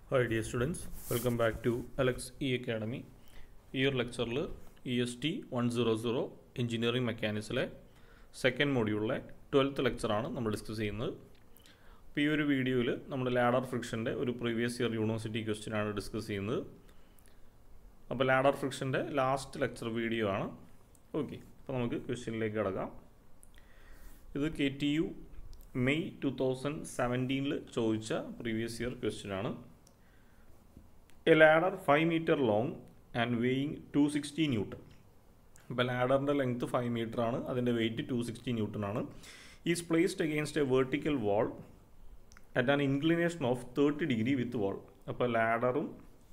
Hi dear students, welcome back to Alex E Academy. ഈ ഒരു ലെക്ചറിൽ EST 100 എഞ്ചിനീയറിംഗ് മെക്കാനിക്സിലെ സെക്കൻഡ് മൊഡ്യൂളിലെ 12th ലെക്ചറാണ് നമ്മൾ ഡിസ്കസ് ചെയ്യുന്നത്. അപ്പോൾ ഈ ഒരു വീഡിയോയിൽ നമ്മൾ ലാഡർ ഫ്രിക്ഷൻ്റെ ഒരു പ്രീവിയസ് ഇയർ യൂണിവേഴ്സിറ്റി ക്വസ്റ്റ്യൻ ആണ് ഡിസ്കസ് ചെയ്യുന്നത്. അപ്പോൾ ലാഡർ ഫ്രിക്ഷൻ്റെ ലാസ്റ്റ് ലെക്ചർ വീഡിയോ ആണ്. ഓക്കെ, അപ്പോൾ നമുക്ക് ക്വസ്റ്റ്യനിലേക്ക് കടക്കാം. ഇത് KTU മെയ് 2017 ചോദിച്ച പ്രീവിയസ് ഇയർ ക്വസ്റ്റ്യൻ ആണ്. A ladder 5 meter long and weighing 260 Newton. അപ്പോൾ ലാഡറിൻ്റെ ലെങ്ത് 5 മീറ്റർ ആണ്, അതിൻ്റെ വെയിറ്റ് 260 ന്യൂട്ടൺ ആണ്. Is placed against a vertical wall at an inclination of 30 degree with wall. അപ്പോൾ ലാഡറും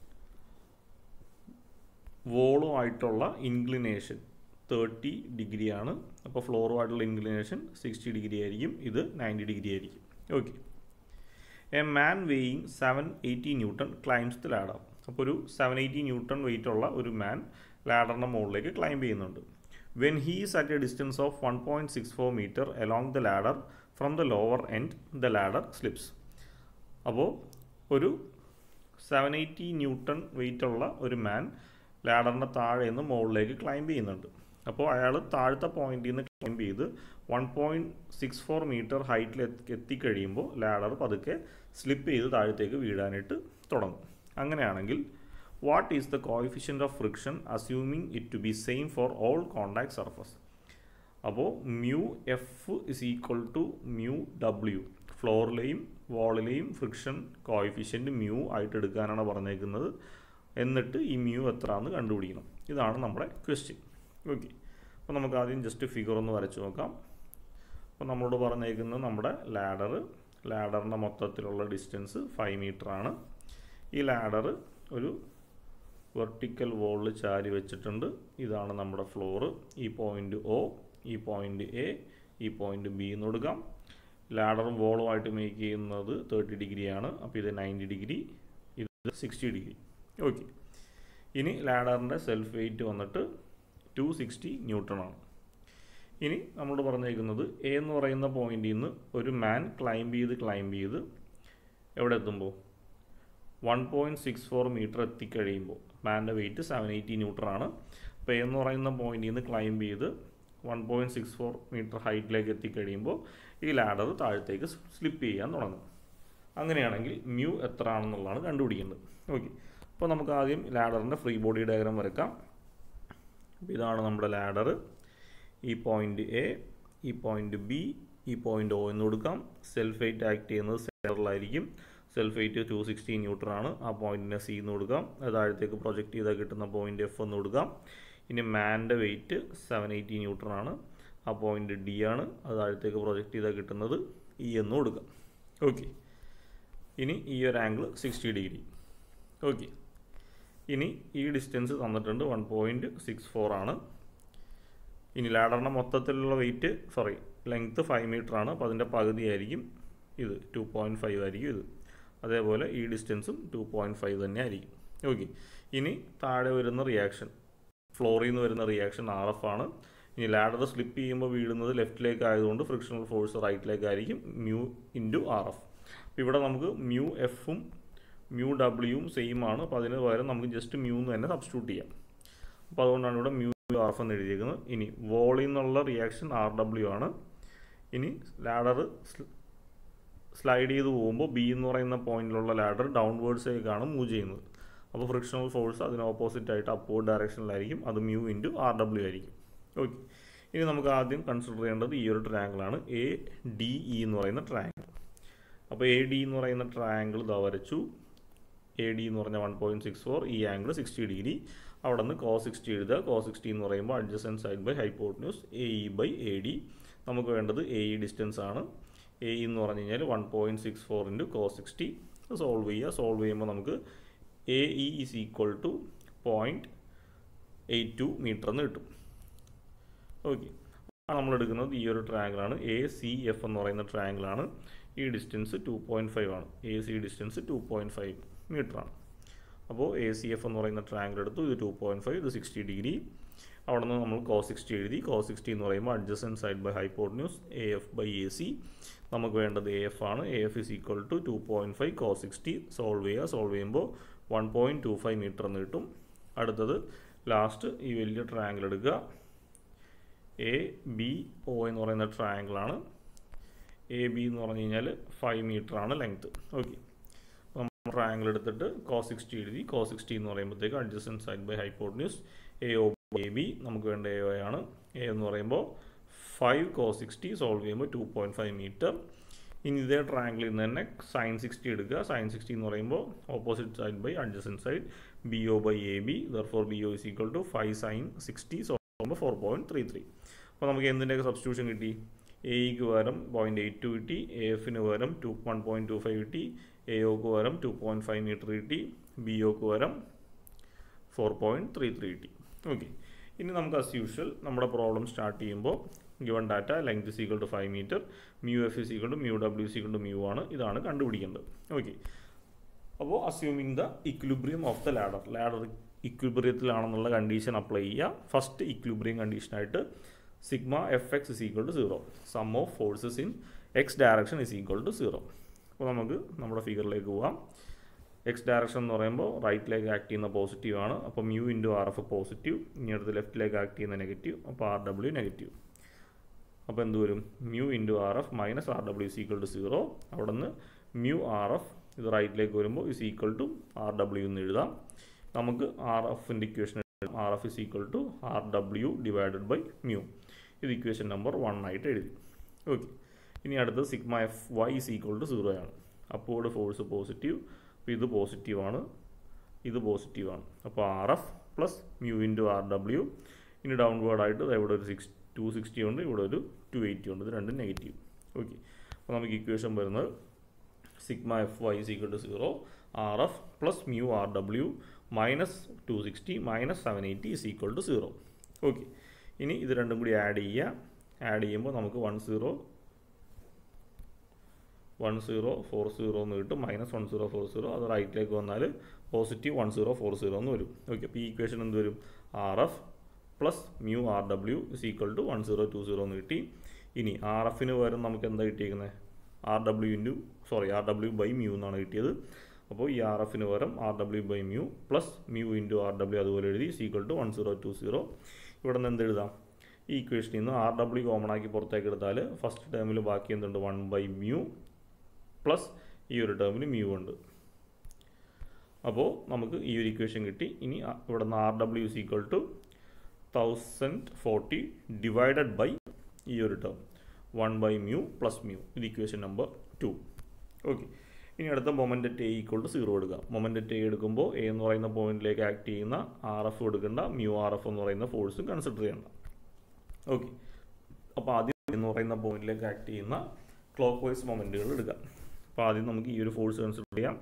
വോളും ആയിട്ടുള്ള ഇൻക്ലിനേഷൻ 30 ഡിഗ്രിയാണ്. അപ്പോൾ ഫ്ലോറുമായിട്ടുള്ള ഇൻക്ലിനേഷൻ 60 ഡിഗ്രി ആയിരിക്കും, ഇത് 90 ഡിഗ്രി ആയിരിക്കും. Okay, a man weighing 780 newton climbs the ladder. അപ്പോൾ ഒരു 780 ന്യൂട്ടൺ വെയിറ്റ് ഉള്ള ഒരു മാൻ ലാഡറിൻ്റെ മുകളിലേക്ക് ക്ലൈംബ് ചെയ്യുന്നുണ്ട്. When he's at a distance of 1.64 metre along the ladder from the lower end the ladder slips. അപ്പോൾ ഒരു 780 ന്യൂട്ടൺ വെയിറ്റ് ഉള്ള ഒരു മാൻ ലാഡറിൻ്റെ താഴെ നിന്ന് മുകളിലേക്ക് ക്ലൈംബ് ചെയ്യുന്നുണ്ട്. അപ്പോൾ അയാൾ താഴത്തെ പോയിന്റിൽ നിന്ന് ക്ലൈംബ് ചെയ്ത് 1.64 മീറ്റർ ഹൈറ്റിൽ എത്തിക്കഴിയുമ്പോൾ ലാഡർ പതുക്കെ സ്ലിപ്പ് ചെയ്ത് താഴത്തേക്ക് വീഴാനായിട്ട് തുടങ്ങും. അങ്ങനെയാണെങ്കിൽ what is the coefficient of friction assuming it to be same for all contact surface. അപ്പോൾ mu F is equal to mu W. ഫ്ലോറിലെയും വാളിലെയും ഫ്രിക്ഷൻ കോഎഫിഷ്യൻ്റ് മ്യൂ ആയിട്ട് എടുക്കാനാണ് പറഞ്ഞേക്കുന്നത്. എന്നിട്ട് ഈ മ്യൂ എത്രയാണെന്ന് കണ്ടുപിടിക്കണം. ഇതാണ് നമ്മുടെ ക്വസ്റ്റ്യൻ. ഓക്കെ, അപ്പോൾ നമുക്ക് ആദ്യം ജസ്റ്റ് ഫിഗർ ഒന്ന് വരച്ച് നോക്കാം. അപ്പോൾ നമ്മളോട് പറഞ്ഞേക്കുന്നത് നമ്മുടെ ലാഡറിൻ്റെ മൊത്തത്തിലുള്ള ഡിസ്റ്റൻസ് 5 മീറ്റർ ആണ്. ഈ ലാഡർ ഒരു വെർട്ടിക്കൽ വോളിൽ ചാരി വെച്ചിട്ടുണ്ട്. ഇതാണ് നമ്മുടെ ഫ്ലോറ്. ഈ പോയിൻ്റ് O, ഈ പോയിൻ്റ് A, ഈ പോയിൻ്റ് B എന്ന് കൊടുക്കാം. ലാഡറും വോളുമായിട്ട് മേക്ക് ചെയ്യുന്നത് 30 ഡിഗ്രിയാണ്. അപ്പോൾ ഇത് 90 ഡിഗ്രി, ഇത് 60 ഡിഗ്രി. ഓക്കെ, ഇനി ലാഡറിൻ്റെ സെൽഫ് വെയിറ്റ് വന്നിട്ട് 260 ന്യൂട്ടൺ ആണ്. ഇനി നമ്മളോട് പറഞ്ഞേക്കുന്നത് A എന്ന് പറയുന്ന പോയിന്റിൽ നിന്ന് ഒരു മാൻ ക്ലൈംബ് ചെയ്ത് എവിടെ എത്തുമ്പോൾ 1.64 മീറ്റർ എത്തിക്കഴിയുമ്പോൾ മാൻ്റെ വെയിറ്റ് 780 ന്യൂട്ടൺ ആണ്. അപ്പോൾ A എന്ന് പറയുന്ന പോയിന്റിൽ നിന്ന് ക്ലൈംബ് ചെയ്ത് 1.64 മീറ്റർ ഹൈറ്റിലേക്ക് എത്തിക്കഴിയുമ്പോൾ ഈ ലാഡർ താഴത്തേക്ക് സ്ലിപ്പ് ചെയ്യാൻ തുടങ്ങും. അങ്ങനെയാണെങ്കിൽ മ്യൂ എത്ര ആണെന്നുള്ളതാണ് കണ്ടുപിടിക്കേണ്ടത്. ഓക്കെ, അപ്പോൾ നമുക്ക് ആദ്യം ലാഡറിൻ്റെ ഫ്രീ ബോഡി ഡയഗ്രാം വരയ്ക്കാം. അപ്പോൾ ഇതാണ് നമ്മുടെ ലാഡർ. ഈ പോയിൻ്റ് A, ഈ പോയിൻ്റ് B, ഈ പോയിൻ്റ് O എന്ന് കൊടുക്കാം. സെൽഫ് വെയിറ്റ് ആക്ട് ചെയ്യുന്നത് സെൻറ്ററിലായിരിക്കും. സെൽഫ് വെയിറ്റ് 260 ന്യൂട്ടൺ ആണ്. ആ പോയിൻറ്റിനെ C എന്ന് കൊടുക്കാം. അത് താഴത്തേക്ക് പ്രൊജക്റ്റ് ചെയ്താൽ കിട്ടുന്ന പോയിൻ്റ് F എന്ന് കൊടുക്കാം. ഇനി മാൻ്റെ വെയിറ്റ് 780 ന്യൂട്ടൺ ആണ്. ആ പോയിൻ്റ് D ആണ്. അത് താഴത്തേക്ക് പ്രൊജക്റ്റ് ചെയ്താൽ കിട്ടുന്നത് E എന്ന് കൊടുക്കാം. ഓക്കെ, ഇനി ഈ ഒരു ആംഗിൾ 60 ഡിഗ്രി. ഓക്കെ, ഇനി ഈ ഡിസ്റ്റൻസ് തന്നിട്ടുണ്ട് 1.64 ആണ്. ഇനി ലാഡറിൻ്റെ മൊത്തത്തിലുള്ള ലെങ്ത്ത് 5 മീറ്റർ ആണ്. അപ്പോൾ അതിൻ്റെ പകുതിയായിരിക്കും ഇത്, 2.5 ആയിരിക്കും ഇത്. അതേപോലെ ഈ ഡിസ്റ്റൻസും 2.5 തന്നെ ആയിരിക്കും. ഓക്കെ, ഇനി താഴെ വരുന്ന റിയാക്ഷൻ, ഫ്ലോറിൽ നിന്ന് വരുന്ന റിയാക്ഷൻ RF ആണ്. ഇനി ലാഡർ സ്ലിപ്പ് ചെയ്യുമ്പോൾ വീഴുന്നത് ലെഫ്റ്റിലേക്ക് ആയതുകൊണ്ട് ഫ്രിക്ഷണൽ ഫോഴ്സ് റൈറ്റിലേക്കായിരിക്കും, മ്യൂ ഇൻറ്റു RF. ഇവിടെ നമുക്ക് മ്യൂ എഫും മ്യൂ ഡബ്ല്യുവും സെയിം ആണ്. അപ്പോൾ അതിന് പകരം നമുക്ക് ജസ്റ്റ് മ്യൂ എന്ന് തന്നെ സബ്സ്റ്റിറ്റ്യൂട്ട് ചെയ്യാം. അപ്പോൾ അതുകൊണ്ടാണ് ഇവിടെ മ്യൂ RF എന്ന് എഴുതിയിരിക്കുന്നത്. ഇനി വോളിൽ നിന്നുള്ള റിയാക്ഷൻ RW ആണ്. ഇനി ലാഡർ സ്ലൈഡ് ചെയ്ത് പോകുമ്പോൾ B എന്ന് പറയുന്ന പോയിന്റിലുള്ള ലാഡർ ഡൗൺവേർഡ്സിലേക്കാണ് മൂവ് ചെയ്യുന്നത്. അപ്പോൾ ഫ്രിക്ഷണൽ ഫോഴ്സ് അതിന് ഓപ്പോസിറ്റ് ആയിട്ട് അപ്വേർഡ് ഡയറക്ഷനിലായിരിക്കും, അത് മ്യൂ ഇൻറ്റു RW ആയിരിക്കും. ഓക്കെ, ഇനി നമുക്ക് ആദ്യം കൺസിഡർ ചെയ്യേണ്ടത് ഈ ഒരു ട്രയാങ്കിളാണ്, ADE എന്ന് പറയുന്ന ട്രയാങ്കിൾ. അപ്പോൾ AD എന്ന് പറയുന്ന ട്രയാങ്കിൾ ഇതാ വരച്ചു. AD എന്ന് പറഞ്ഞാൽ 1.64, ഈ ആംഗിൾ 60 ഡിഗ്രി. അവിടെ നിന്ന് cos 60 എഴുതുക. cos 60 എന്ന് പറയുമ്പോൾ adjacent side by hypotenuse AE/AD. നമുക്ക് വേണ്ടത് AE ഡിസ്റ്റൻസ് ആണ്. AE എന്ന് പറഞ്ഞു കഴിഞ്ഞാൽ 1.64 ഇൻറ്റു cos 60. സോൾവ് ചെയ്യുമ്പോൾ നമുക്ക് AE is equal to 0.82 metre എന്ന് കിട്ടും. ഓക്കെ, നമ്മൾ എടുക്കുന്നത് ഈ ഒരു ട്രയാങ്കിളാണ്, ACF എന്ന് പറയുന്ന ട്രയാങ്കിളാണ്. ഈ ഡിസ്റ്റൻസ് 2.5 ആണ്. AC ഡിസ്റ്റൻസ് 2.5 മീറ്റർ ആണ്. അപ്പോൾ ACF എന്ന് പറയുന്ന ട്രയാങ്കിൾ എടുത്തു. ഇത് 2.5, ഇത് 60 ഡിഗ്രി. അവിടെ നിന്ന് നമ്മൾ cos 60 എഴുതി. cos 60 എന്ന് പറയുമ്പോൾ adjacent side by hypotenuse AF by AC. നമുക്ക് വേണ്ടത് AF ആണ്. AF is equal to 2.5 cos 60. Solve ചെയ്യുമ്പോൾ 1.25 മീറ്റർ എന്ന് കിട്ടും. അടുത്തത് ലാസ്റ്റ് ഈ വലിയ ട്രയാങ്കിൾ എടുക്കുക. ABO എന്ന് പറയുന്ന ട്രയാങ്കിളാണ്. AB എന്ന് പറഞ്ഞു കഴിഞ്ഞാൽ 5 മീറ്റർ ആണ് ലെങ്ത്. ഓക്കെ, നമ്മൾ ട്രയാങ്കിൾ എടുത്തിട്ട് cos 60 എഴുതി. cos 60 എന്ന് പറയുമ്പോഴത്തേക്ക് adjacent side by hypotenuse AO AB. നമുക്ക് വേണ്ട AO ആണ്. A എന്ന് പറയുമ്പോൾ 5 cos 60. സോൾവ് ചെയ്യുമ്പോൾ 2.5 മീറ്റർ. ഇനി ഇതേ ട്രയാങ്കിളിൽ നിന്ന് തന്നെ sin 60 എടുക്കുക. sin 60 എന്ന് പറയുമ്പോൾ opposite side by adjacent side BO by AB. Therefore BO is equal to 5 sin 60. Solve ചെയ്യുമ്പോൾ 4.33. അപ്പോൾ നമുക്ക് എന്തിൻ്റെയൊക്കെ സബ്സ്റ്റിറ്റ്യൂഷൻ കിട്ടി? എയ്ക്ക് പകരം 0.82 കിട്ടി, AFന് പകരം 1.25 കിട്ടി, AOക്ക് പകരം 2.5 മീറ്റർ കിട്ടി, BOക്ക് പകരം 4.33 കിട്ടി. ഓക്കെ, ഇനി നമുക്ക് as usual നമ്മുടെ പ്രോബ്ലം സ്റ്റാർട്ട് ചെയ്യുമ്പോൾ given data length is equal to 5 meter, mu f is equal to mu w is equal to mu ആണ്. ഇതാണ് കണ്ടുപിടിക്കേണ്ടത്. ഓക്കെ, അപ്പോൾ assuming the equilibrium of the ladder ഇക്വിലിബ്രിയത്തിലാണെന്നുള്ള കണ്ടീഷൻ അപ്ലൈ ചെയ്യുക. First equilibrium കണ്ടീഷനായിട്ട് sigma F X is equal to 0, sum of forces in X direction is equal to 0. അപ്പോൾ നമുക്ക് നമ്മുടെ ഫിഗറിലേക്ക് പോകാം. എക്സ് ഡയറക്ഷൻ എന്ന് പറയുമ്പോൾ റൈറ്റിലേക്ക് ആക്ട് ചെയ്യുന്ന പോസിറ്റീവ് ആണ്. അപ്പോൾ mu into R F positive. ഇനി അടുത്ത് ലെഫ്റ്റിലേക്ക് ആക്ട് ചെയ്യുന്ന നെഗറ്റീവ്. അപ്പോൾ ആർ ഡബ്ല്യു നെഗറ്റീവ്. അപ്പോൾ എന്ത് വരും? Mu into R F minus R W is equal to 0. അവിടെ നിന്ന് മ്യൂ ആർ എഫ് ഇത് റൈറ്റിലേക്ക് വരുമ്പോൾ is equal to R W എന്ന് എഴുതാം. നമുക്ക് ആർ എഫിൻ്റെ ഇക്വേഷൻ എഴുതാം. R F is equal to R W divided by mu. ഇത് ഇക്വേഷൻ നമ്പർ 1 ആയിട്ട് എഴുതി. ഓക്കെ, ഇനി അടുത്തത് sigma F Y is equal to 0 ആണ്. അപ്പോഴ് ഫോഴ്സ് പോസിറ്റീവ്. അപ്പോൾ ഇത് പോസിറ്റീവാണ്, ഇത് പോസിറ്റീവാണ്. അപ്പോൾ R F plus mu into R W. ഇനി ഡൗൺവേർഡായിട്ട് ഇവിടെ ഒരു 260 ഉണ്ട്, ഇവിടെ ഒരു 280 ഉണ്ട്. ഇത് രണ്ടും നെഗറ്റീവ്. ഓക്കെ, അപ്പോൾ നമുക്ക് ഇക്വേഷൻ വരുന്നത് sigma F Y is equal to 0, R F plus mu R W minus 260 minus 780 is equal to 0. Okay, ഇനി ഇത് രണ്ടും കൂടി ആഡ് ചെയ്യുക. ആഡ് ചെയ്യുമ്പോൾ നമുക്ക് 1040 എന്ന് കിട്ടും. മൈനസ് 1040, അത് റൈറ്റിലേക്ക് വന്നാൽ പോസിറ്റീവ് 1040 എന്ന് വരും. ഓക്കെ, അപ്പോൾ ഈ ഇക്വേഷൻ എന്ത് വരും? R F plus mu R W is equal to 1020 എന്ന് കിട്ടി. ഇനി ആർ എഫിന് പകരം നമുക്ക് എന്താ കിട്ടിയിരിക്കുന്നത്? ആർ ഡബ്ല്യു ബൈ മ്യൂ എന്നാണ് കിട്ടിയത്. അപ്പോൾ ഈ ആർ എഫിന് പകരം R W by mu plus mu into R W അതുപോലെ എഴുതി ഇസ് ഈക്വൽ ടു 1020. ഇവിടെ നിന്ന് എന്ത് എഴുതാം? ഈ ഇക്വേഷനിൽ നിന്ന് ആർ ഡബ്ല്യു കോമൺ ആക്കി പുറത്തേക്ക് എടുത്താൽ ഫസ്റ്റ് ടേമിൽ ബാക്കി എന്തുണ്ട്? 1 ബൈ മ്യൂ പ്ലസ് ഈ ഒരു ടേമിൽ മ്യൂ ഉണ്ട്. അപ്പോൾ നമുക്ക് ഈ ഒരു ഇക്വേഷൻ കിട്ടി. ഇനി ഇവിടെ നിന്ന് R W is equal to 1040 divided by ഈ ഒരു term 1 by mu plus mu. ഇത് ഇക്വേഷൻ നമ്പർ 2. ഓക്കെ, ഇനി അടുത്ത moment at A equal to 0 എടുക്കുക. മൊമെൻ്റ് അറ്റ് എ എടുക്കുമ്പോൾ എ എന്ന് പറയുന്ന പോയിന്റിലേക്ക് ആക്ട് ചെയ്യുന്ന ആർ എഫ് എടുക്കേണ്ട, മ്യൂ ആർ എഫ് എന്ന് പറയുന്ന ഫോഴ്സും കൺസിഡർ ചെയ്യേണ്ട. ഓക്കെ, അപ്പോൾ ആദ്യം എന്ന് പറയുന്ന പോയിന്റിലേക്ക് ആക്ട് ചെയ്യുന്ന ക്ലോക്ക് വൈസ് മൊമെൻറ്റുകൾ എടുക്കുക. അപ്പോൾ ആദ്യം നമുക്ക് ഈ ഒരു ഫോഴ്സ് കൺസിഡർ ചെയ്യാം.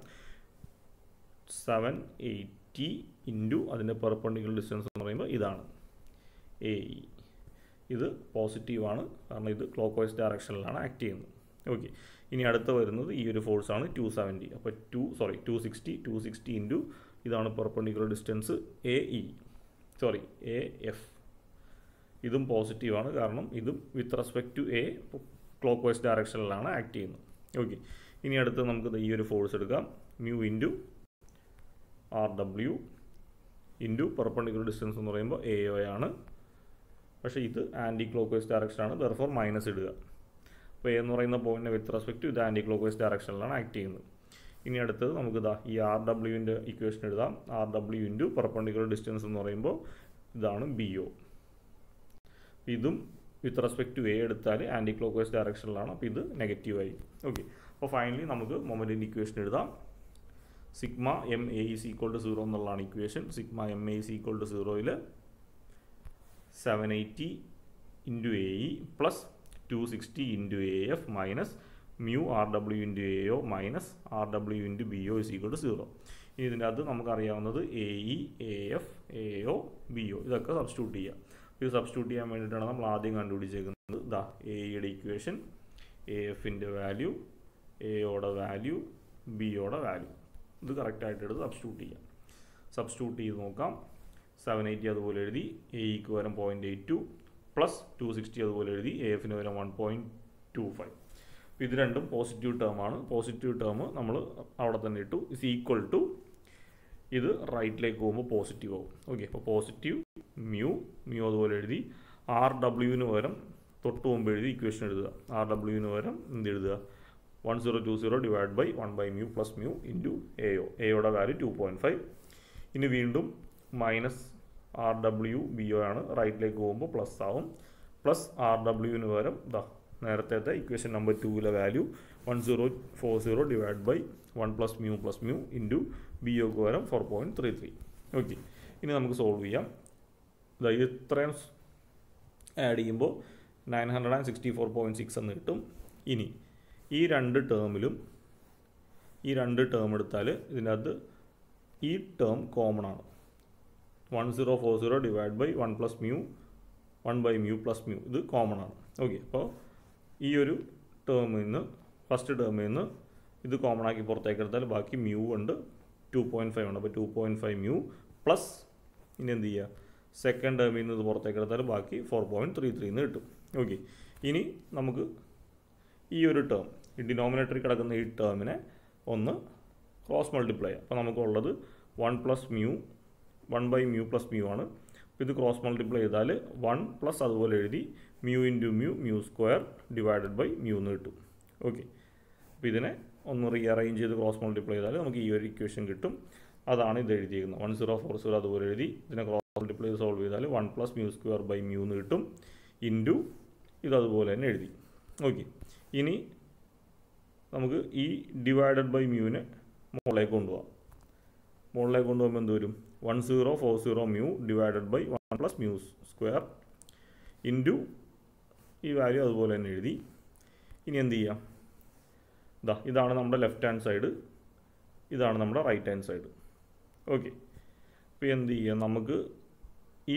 780 ഇൻറ്റു അതിൻ്റെ പെർപെൻഡിക്കുലർ ഡിസ്റ്റൻസ് എന്ന് പറയുമ്പോൾ ഇതാണ് AE. ഇത് പോസിറ്റീവാണ്, കാരണം ഇത് ക്ലോക്ക് വൈസ് ഡയറക്ഷനിലാണ് ആക്ട് ചെയ്യുന്നത്. ഓക്കെ, ഇനി അടുത്ത വരുന്നത് ഈ ഒരു ഫോഴ്സാണ് 270. അപ്പോൾ 260 ഇൻറ്റു ഇതാണ് പെർപെൻഡിക്കുലർ ഡിസ്റ്റൻസ് AF. ഇതും പോസിറ്റീവാണ്, കാരണം ഇതും with respect to A clock vice ഡയറക്ഷനിലാണ് ആക്ട് ചെയ്യുന്നത്. ഓക്കെ, ഇനി അടുത്ത് നമുക്ക് ഈ ഒരു ഫോഴ്സ് എടുക്കാം. Mu into R W into perpendicular distance എന്ന് പറയുമ്പോൾ AO ആണ്. പക്ഷേ ഇത് ആൻറ്റി ക്ലോക്ക് വൈസ് ഡയറക്ഷനാണ്, ദർഫോർ മൈനസ് ഇടുക. അപ്പോൾ A എന്ന് പറയുന്ന പോയിന്റിനെ വിത്ത് റെസ്പെക്ട് ടു ഇത് ആൻറ്റി ക്ലോക്ക് വൈസ് ഡയറക്ഷനിലാണ് ആക്ട് ചെയ്യുന്നത്. ഇനി അടുത്തത് നമുക്ക് ഈ ആർ ഡബ്ല്യുവിൻ്റെ ഇക്വേഷൻ എഴുതാം. R W into perpendicular distance എന്ന് പറയുമ്പോൾ ഇതാണ് BO. ഇതും വിത്ത് റെസ്പെക്ട് ടു A എടുത്താൽ ആൻറ്റി ക്ലോക്ക് വൈസ് ഡയറക്ഷനിലാണ്, അപ്പോൾ ഇത് നെഗറ്റീവായി. ഓക്കെ, അപ്പോൾ ഫൈനലി നമുക്ക് മൊമെൻറ്റിൻ്റെ ഇക്വേഷൻ എഴുതാം. Sigma M A is equal to 0 എന്നുള്ളതാണ് equation. Sigma M A is equal to 0യിൽ 780 into AE plus 260 into AF minus mu R W into AO minus R W into BO is equal to 0. ഇനി ഇതിൻ്റെ അകത്ത് നമുക്കറിയാവുന്നത് AE, AF, AO, BO ഇതൊക്കെ substitute ചെയ്യുക. ഇത് substitute ചെയ്യാൻ വേണ്ടിയിട്ടാണ് നമ്മൾ ആദ്യം കണ്ടുപിടിച്ചേക്കുന്നത്. AEയുടെ ഇക്വേഷൻ, AFൻ്റെ വാല്യൂ, AOയുടെ വാല്യൂ, BOയുടെ വാല്യൂ. ഇത് കറക്റ്റായിട്ട് എടുത്ത് സബ്സ്റ്റിറ്റ്യൂട്ട് ചെയ്യാം. സബ്സ്റ്റിറ്റ്യൂട്ട് ചെയ്ത് നോക്കാം. 780 അതുപോലെ എഴുതി, എയ്ക്ക് പകരം 0.82 പ്ലസ് 260 അതുപോലെ എഴുതി, AFന് പകരം 1.25. അപ്പോൾ ഇത് രണ്ടും പോസിറ്റീവ് ടേമാണ്. പോസിറ്റീവ് ടേം നമ്മൾ അവിടെ തന്നെ ഇട്ടു. ഇസ് ഈക്വൽ ടു ഇത് റൈറ്റിലേക്ക് പോകുമ്പോൾ പോസിറ്റീവ് ആവും. ഓക്കെ, അപ്പോൾ പോസിറ്റീവ് മ്യൂ അതുപോലെ എഴുതി. RWന് പകരം തൊട്ട് മുമ്പ് എഴുതി ഇക്വേഷൻ എഴുതുക. RWന് പകരം എന്ത് എഴുതുക? 1020 divide by 1/μ plus mu into AO. AOയുടെ വാല്യൂ 2.5. ഇനി വീണ്ടും മൈനസ് RWBO ആണ്. റൈറ്റിലേക്ക് പോകുമ്പോൾ പ്ലസ് ആവും. പ്ലസ് RWന് പകരം നേരത്തെ ഇക്വേഷൻ നമ്പർ 2ലെ value 1040 divide by 1 plus mu into BOക്ക് പകരം 4.33. ഓക്കെ, ഇനി നമുക്ക് സോൾവ് ചെയ്യാം. ഇത്രയും ആഡ് ചെയ്യുമ്പോൾ 964.6 എന്ന് കിട്ടും. ഇനി ഈ രണ്ട് ടേം എടുത്താൽ ഇതിൻ്റെ അകത്ത് ഈ ടേം കോമൺ ആണ്. 1040 divide by 1 plus mu 1/μ plus mu ഇത് കോമൺ ആണ്. ഓക്കെ, അപ്പോൾ ഈ ഒരു ടേമിൽ നിന്ന് ഫസ്റ്റ് ടേമിൽ നിന്ന് ഇത് കോമൺ ആക്കി പുറത്തേക്ക് എടുത്താൽ ബാക്കി മ്യൂ ഉണ്ട് 2.5 ഉണ്ട്. അപ്പോൾ 2.5 മ്യൂ പ്ലസ് ഇനി എന്ത് ചെയ്യുക? സെക്കൻഡ് ടേമിൽ നിന്ന് ഇത് പുറത്തേക്ക് എടുത്താൽ ബാക്കി 4.33 എന്ന് കിട്ടും. ഓക്കെ, ഇനി നമുക്ക് ഈ ഒരു ടേം ഈ ഡിനോമിനേറ്ററിൽ കിടക്കുന്ന ഈ ടേമിനെ ഒന്ന് ക്രോസ് മൾട്ടിപ്ലൈ ചെയ്യാം. അപ്പോൾ നമുക്കുള്ളത് 1/μ പ്ലസ് മ്യൂ ആണ്. അപ്പോൾ ഇത് ക്രോസ് മൾട്ടിപ്ലൈ ചെയ്താൽ 1 പ്ലസ് അതുപോലെ എഴുതി mu into mu square divided by mu എന്ന് കിട്ടും. ഓക്കെ, അപ്പോൾ ഇതിനെ ഒന്ന് റീഅറേഞ്ച് ചെയ്ത് ക്രോസ് മൾട്ടിപ്ലൈ ചെയ്താൽ നമുക്ക് ഈ ഒരു ഇക്വേഷൻ കിട്ടും. അതാണ് ഇത് എഴുതിയിരിക്കുന്നത്. 1040 അതുപോലെ എഴുതി ഇതിനെ ക്രോസ് മൾട്ടിപ്ലൈ ചെയ്ത് സോൾവ് ചെയ്താൽ 1 plus mu square by mu എന്ന് കിട്ടും ഇൻറ്റു ഇതതുപോലെ തന്നെ എഴുതി. ഓക്കെ, ഇനി നമുക്ക് ഈ ഡിവൈഡഡ് ബൈ മ്യൂവിനെ മുകളിലേക്ക് കൊണ്ടുപോകാം. മുകളിലേക്ക് കൊണ്ടുപോകുമ്പോൾ എന്ത് വരും? 1040 mu divided by 1 plus mu square into ഈ വാല്യൂ അതുപോലെ തന്നെ എഴുതി. ഇനി എന്ത് ചെയ്യാം? ഇതാണ് നമ്മുടെ ലെഫ്റ്റ് ഹാൻഡ് സൈഡ്, ഇതാണ് നമ്മുടെ റൈറ്റ് ഹാൻഡ് സൈഡ്. ഓക്കെ, അപ്പോൾ എന്ത് ചെയ്യാം? നമുക്ക് ഈ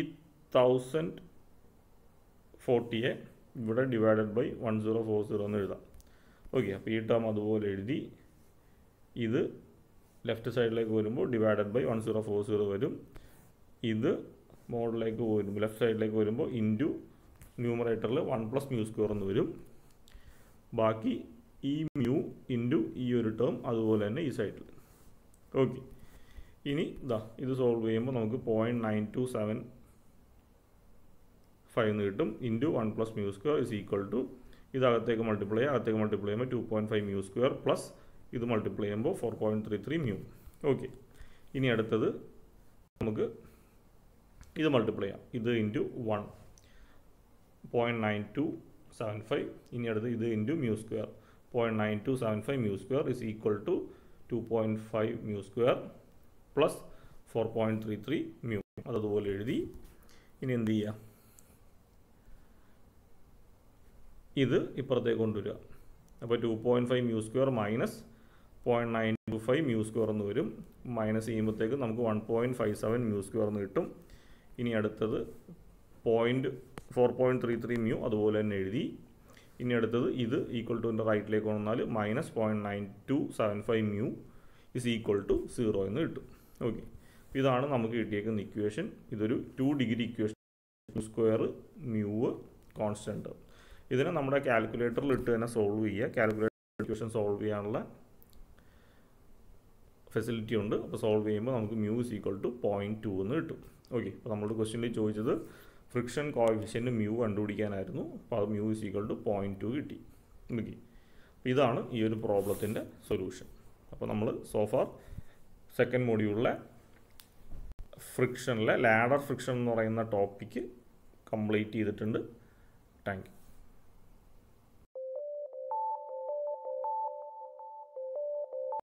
1040യെ ഇവിടെ ഡിവൈഡഡ് ബൈ 1040 എന്ന് എഴുതാം. ഓക്കെ, അപ്പോൾ ഈ ടേം അതുപോലെ എഴുതി. ഇത് ലെഫ്റ്റ് സൈഡിലേക്ക് വരുമ്പോൾ ഡിവൈഡഡ് ബൈ 1040 വരും. ഇത് മോഡിലേക്ക് വരുമ്പോൾ ലെഫ്റ്റ് സൈഡിലേക്ക് വരുമ്പോൾ ഇൻറ്റു ന്യൂമറേറ്ററിൽ 1 പ്ലസ് മ്യൂ സ്ക്വയർ എന്ന് വരും. ബാക്കി ഈ മ്യൂ ഇൻറ്റു ഈ ഒരു ടേം അതുപോലെ തന്നെ ഈ സൈഡിൽ. ഓക്കെ, ഇനി ഇത് സോൾവ് ചെയ്യുമ്പോൾ നമുക്ക് 0.9275 എന്ന് കിട്ടും into 1 plus mu square is equal to ഇതകത്തേക്ക് മൾട്ടിപ്ലൈ ചെയ്യുമ്പോൾ 2.5 മ്യൂ സ്ക്വയർ പ്ലസ് ഇത് മൾട്ടിപ്ലൈ ചെയ്യുമ്പോൾ 4.33 മ്യൂ. ഓക്കെ, ഇനി അടുത്തത് നമുക്ക് ഇത് മൾട്ടിപ്ലൈ ചെയ്യാം. ഇത് ഇൻറ്റു 1 0.9275. ഇനി അടുത്ത് ഇത് into mu square 0.9275 mu square is equal to 2.5 mu square plus 4.33 mu. അതതുപോലെ എഴുതി. ഇനി എന്ത് ചെയ്യുക? ഇത് ഇപ്പുറത്തേക്ക് കൊണ്ടുവരിക. അപ്പോൾ 2.5 mu square minus 0.925 mu square എന്ന് വരും. മൈനസ് ചെയ്യുമ്പോഴത്തേക്ക് നമുക്ക് 1.57 മ്യൂ സ്ക്വയർ എന്ന് കിട്ടും. ഇനി അടുത്തത് 4.33 മ്യൂ അതുപോലെ തന്നെ എഴുതി. ഇനി അടുത്തത് ഇത് ഈക്വൽ ടുവിൻ്റെ റൈറ്റിലേക്ക് വന്നാൽ minus 0.9275 mu is equal to 0 എന്ന് കിട്ടും. ഓക്കെ, ഇതാണ് നമുക്ക് കിട്ടിയേക്കുന്ന ഇക്വേഷൻ. ഇതൊരു 2 degree equation. Mu square mu constant. ഇതിനെ നമ്മുടെ കാൽക്കുലേറ്ററിൽ ഇട്ട് തന്നെ സോൾവ് ചെയ്യുക. കാൽക്കുലേറ്റർ ഇക്വേഷൻ സോൾവ് ചെയ്യാനുള്ള ഫെസിലിറ്റി ഉണ്ട്. അപ്പോൾ സോൾവ് ചെയ്യുമ്പോൾ നമുക്ക് മ്യൂ ഇസ് ഈക്വൽ ടു 0.2 എന്ന് കിട്ടും. ഓക്കെ, അപ്പോൾ നമ്മുടെ ക്വസ്റ്റ്യനിൽ ചോദിച്ചത് ഫ്രിക്ഷൻ കോഎഫിഷ്യൻറ്റ് മ്യൂ കണ്ടുപിടിക്കാനായിരുന്നു. അപ്പോൾ അത് മ്യൂ ഇസ് ഈക്വൽ ടു 0.2 കിട്ടി. ഓക്കെ, അപ്പോൾ ഇതാണ് ഈ ഒരു പ്രോബ്ലത്തിൻ്റെ സൊല്യൂഷൻ. അപ്പോൾ നമ്മൾ സോഫാർ സെക്കൻഡ് മൊഡ്യൂളിലെ ഫ്രിക്ഷനിലെ ലാഡർ ഫ്രിക്ഷൻ എന്ന് പറയുന്ന ടോപ്പിക്ക് കംപ്ലീറ്റ് ചെയ്തിട്ടുണ്ട്. Thank U.